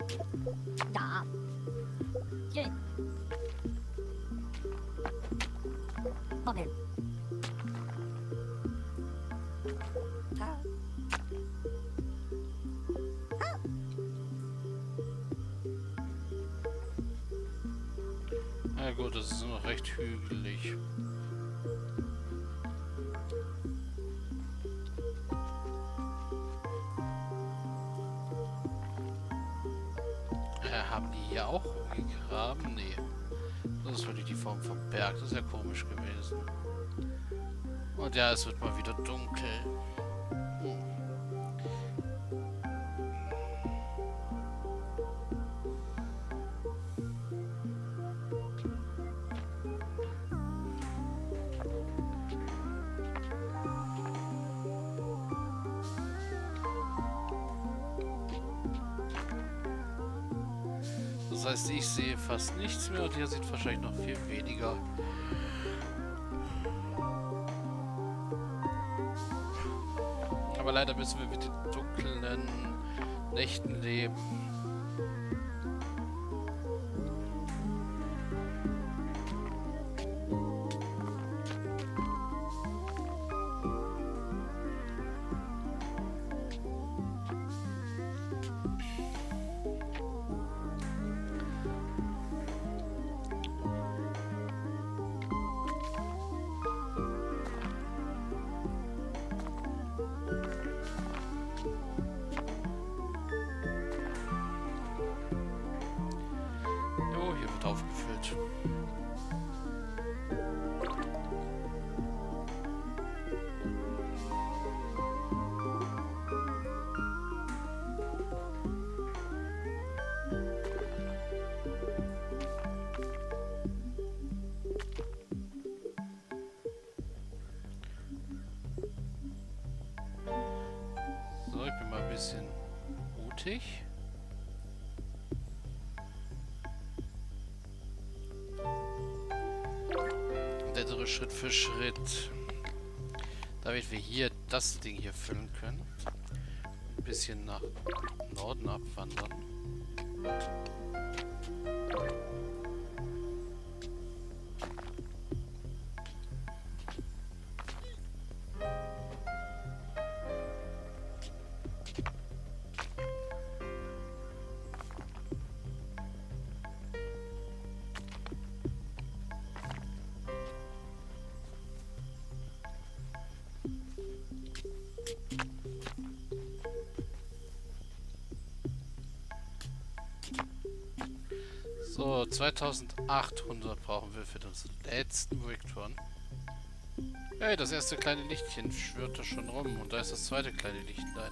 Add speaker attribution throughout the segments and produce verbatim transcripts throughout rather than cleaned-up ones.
Speaker 1: Da. Hier. Moment. Da.
Speaker 2: Na gut, das ist noch recht hügelig. Äh, haben die hier auch gegraben? Nee. Das ist wirklich die Form vom Berg. Das ist ja komisch gewesen. Und ja, es wird mal wieder dunkel. Hm. Das heißt, ich sehe fast nichts mehr und hier sieht wahrscheinlich noch viel weniger. Aber leider müssen wir mit den dunklen Nächten leben. Jo, hier wird aufgefüllt. So, ich bin mal ein bisschen mutig. Klettere Schritt für Schritt. Damit wir hier das Ding hier füllen können. Ein bisschen nach Norden abwandern. So, zweitausendachthundert brauchen wir für den letzten Victron. Hey, das erste kleine Lichtchen schwirrt da schon rum und da ist das zweite kleine Lichtlein.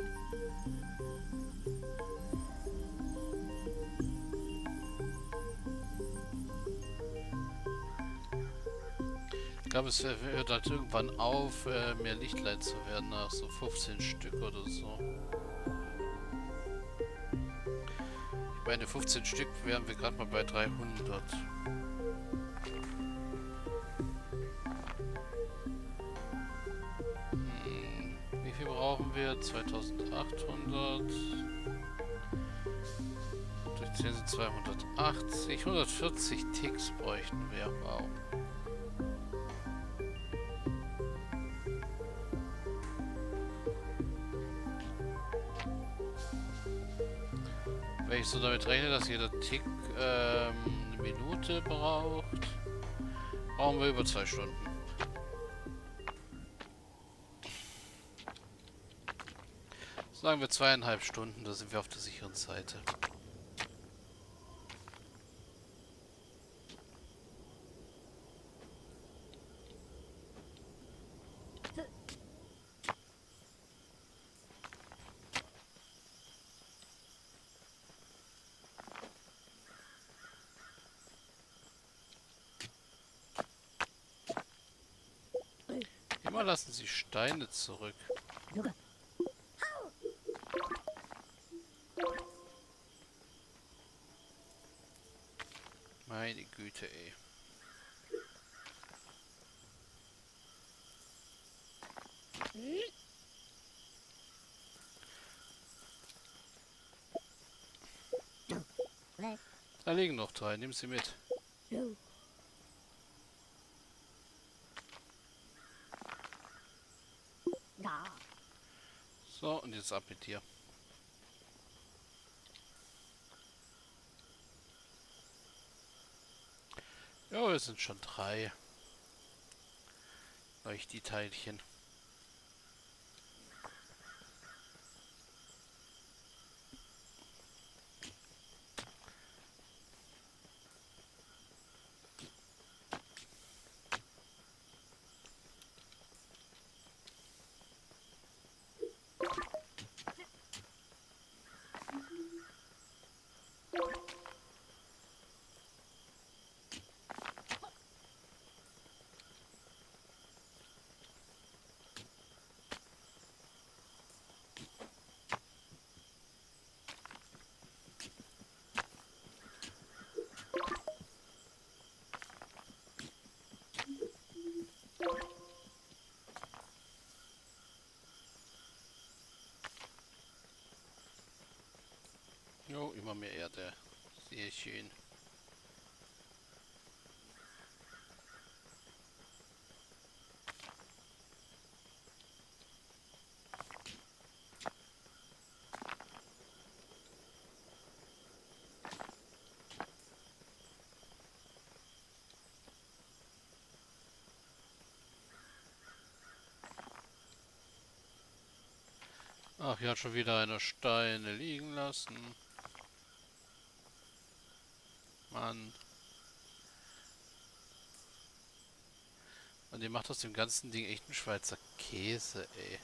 Speaker 2: Ich glaube, es hört halt irgendwann auf, äh, mehr Lichtlein zu werden, nach so fünfzehn Stück oder so. Ich meine, fünfzehn Stück wären wir gerade mal bei dreihundert. Hm, wie viel brauchen wir? zweitausendachthundert. Durch zehn sind zweihundertachtzig. hundertvierzig Ticks bräuchten wir. Wow. Wenn ich so damit rechne, dass jeder Tick ähm, eine Minute braucht, brauchen wir über zwei Stunden. Sagen wir zweieinhalb Stunden, da sind wir auf der sicheren Seite. Immer lassen Sie Steine zurück. Meine Güte, ey. Da liegen noch drei. Nimm sie mit.
Speaker 1: Jo. Ja.
Speaker 2: So, und jetzt ab mit dir. Ja, es sind schon drei. Leuchtteilchen. Jo, immer mehr Erde. Sehr schön. Ach, hier hat schon wieder einer Steine liegen lassen. Mann. Und ihr macht aus dem ganzen Ding echt einen Schweizer Käse, ey.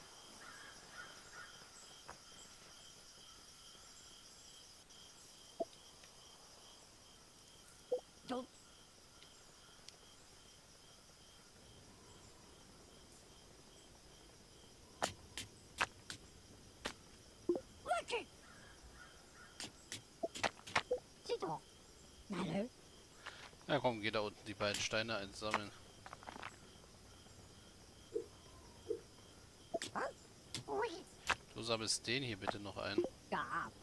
Speaker 1: Jo. Okay. Sieh doch. Na, nö.
Speaker 2: Ja komm, geh da unten die beiden Steine einsammeln.
Speaker 1: Was? Ui.
Speaker 2: Du sammelst den hier bitte noch ein.
Speaker 1: Ja.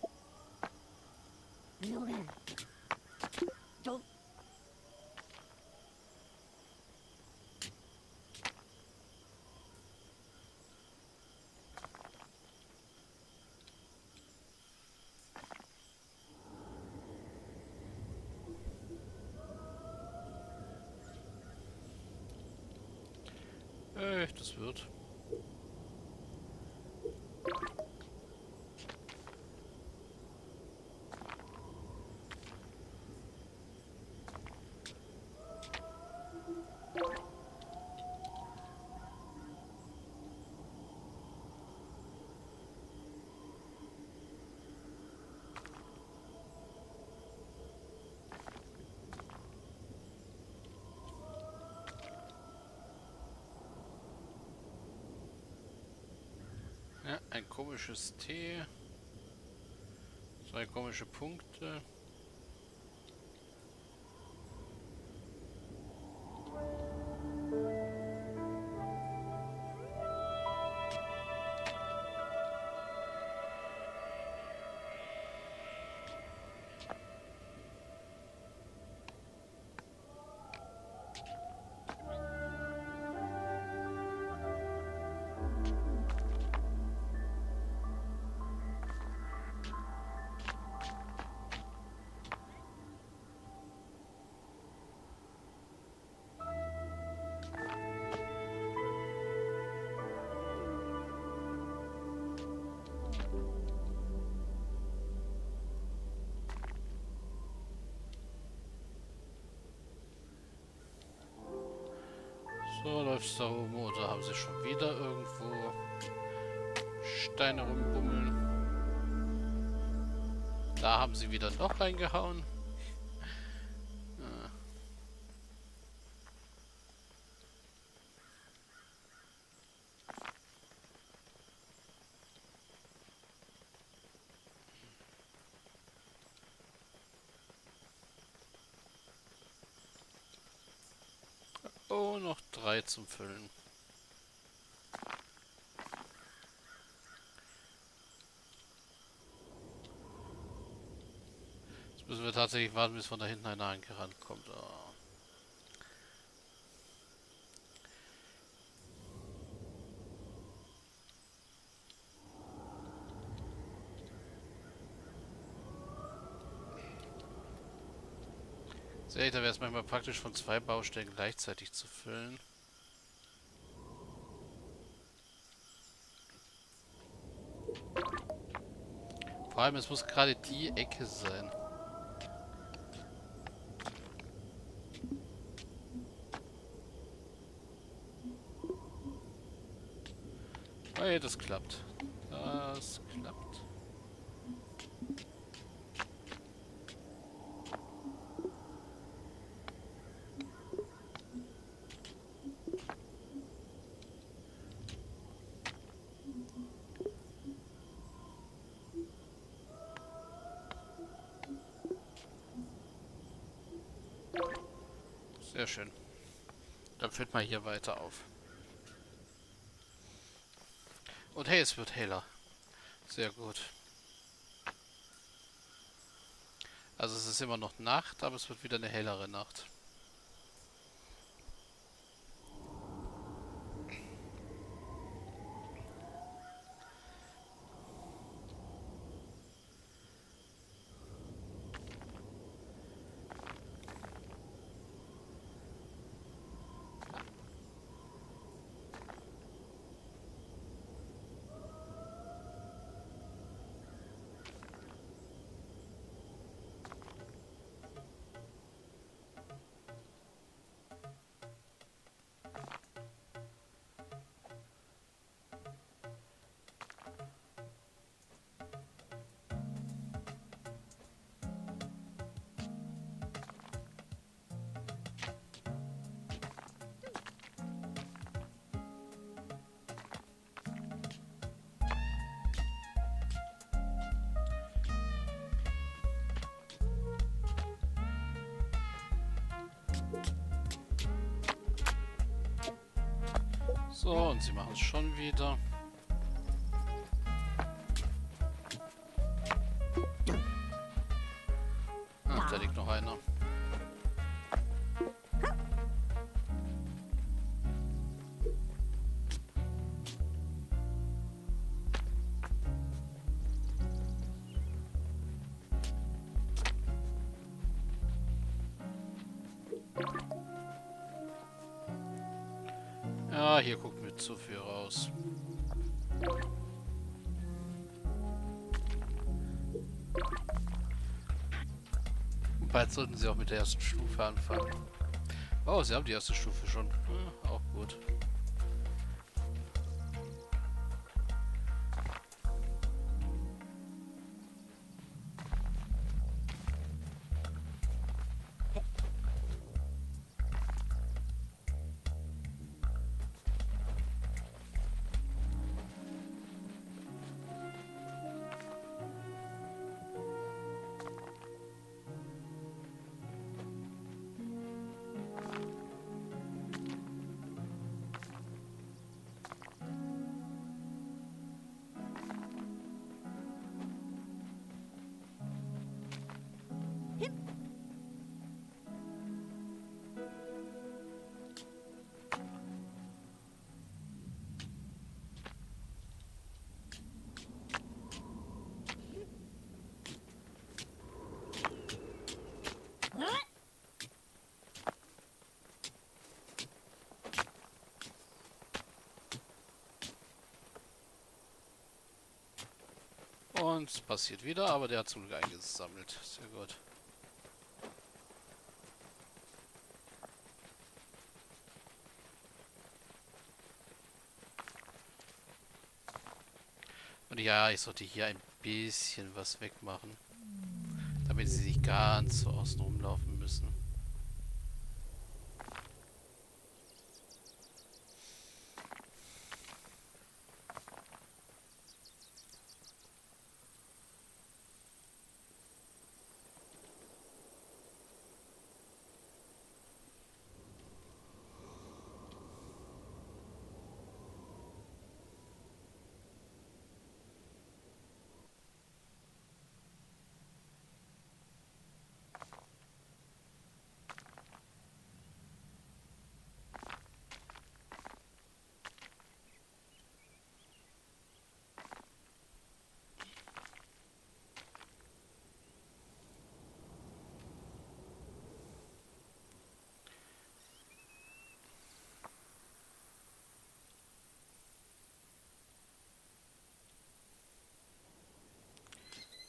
Speaker 1: Junge. Jo.
Speaker 2: Äh, das wird. Ja, ein komisches T. Zwei komische Punkte. So läuft's da oben. Oder haben sie schon wieder irgendwo Steine rumbummeln? Da haben sie wieder noch reingehauen. Ah. Oh, noch drei zum Füllen. Jetzt Müssen wir tatsächlich warten, bis von da hinten einer angerannt kommt. Oh. Sehe, da wäre es manchmal praktisch, von zwei Baustellen gleichzeitig zu füllen. Vor allem, es muss gerade die Ecke sein. Hey, das klappt. Das klappt. Sehr schön. Dann füllt mal hier weiter auf. Und hey, es wird heller. Sehr gut. Also es ist immer noch Nacht, aber es wird wieder eine hellere Nacht. So, und sie machen es schon wieder. Ah, da liegt noch einer. Ja, hier guckt mir zu viel raus. Und bald sollten sie auch mit der ersten Stufe anfangen. Oh, sie haben die erste Stufe schon. Hm, auch gut. Und es passiert wieder, aber der hat zum Glück eingesammelt. Sehr gut. Und ja, ich sollte hier ein bisschen was wegmachen, damit sie nicht ganz so außen rumlaufen müssen.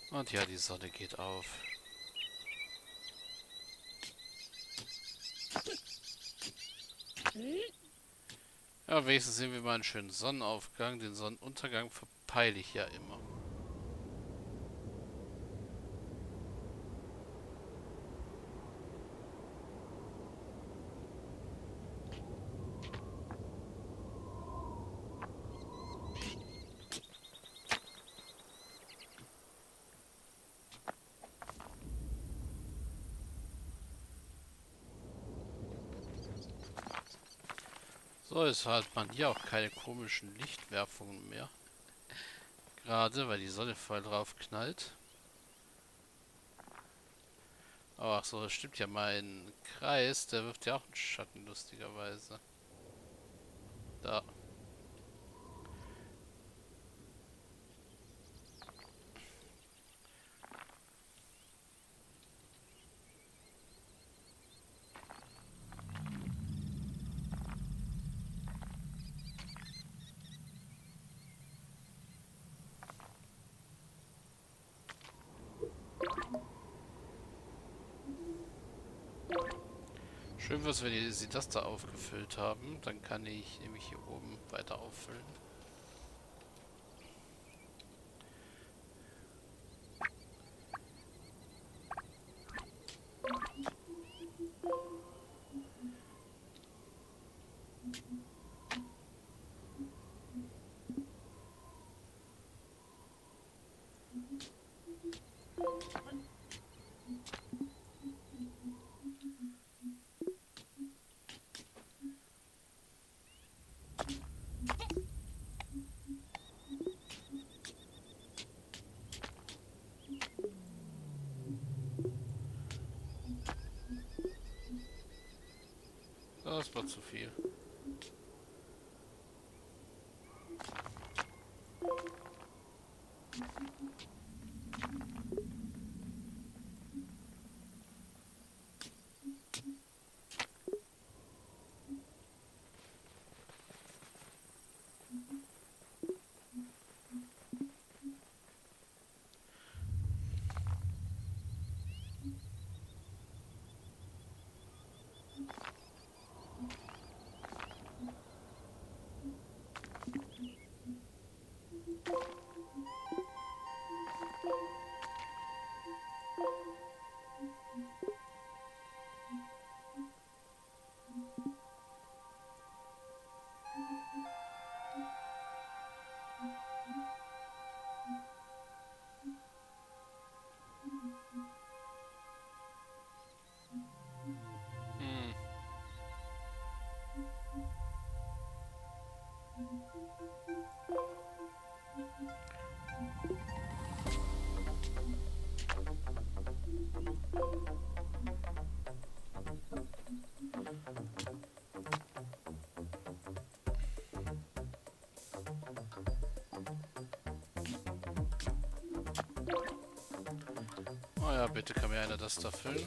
Speaker 2: Und ja, die Sonne geht auf. Ja, wenigstens sehen wir mal einen schönen Sonnenaufgang. Den Sonnenuntergang verpeile ich ja immer. So, jetzt hat man hier auch keine komischen Lichtwerfungen mehr. Gerade, weil die Sonne voll drauf knallt. Aber ach so, das stimmt ja, mein Kreis, der wirft ja auch einen Schatten, lustigerweise. Da. Schön was, wenn die- sie das da aufgefüllt haben. Dann kann ich nämlich hier oben weiter auffüllen. Das war zu viel. Hm. Oh ja, bitte kann mir einer das da füllen.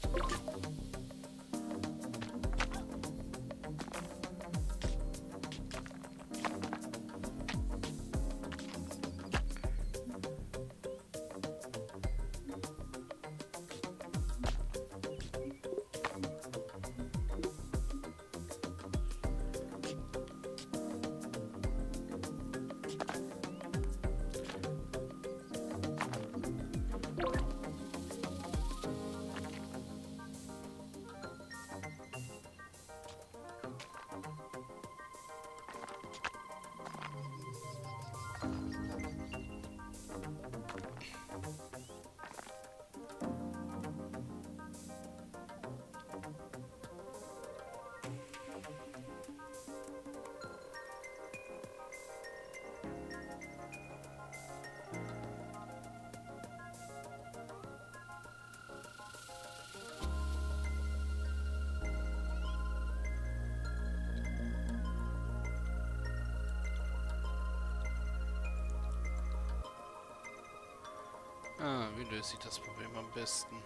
Speaker 2: Ah, wie löse ich das Problem am besten?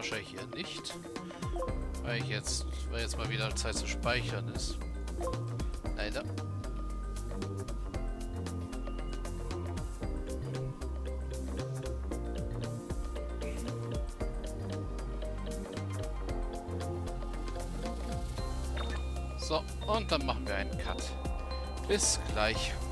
Speaker 2: wahrscheinlich eher nicht. Weil ich jetzt, weil jetzt mal wieder Zeit zu speichern ist. Leider. So, und dann machen wir einen Cut. Bis gleich.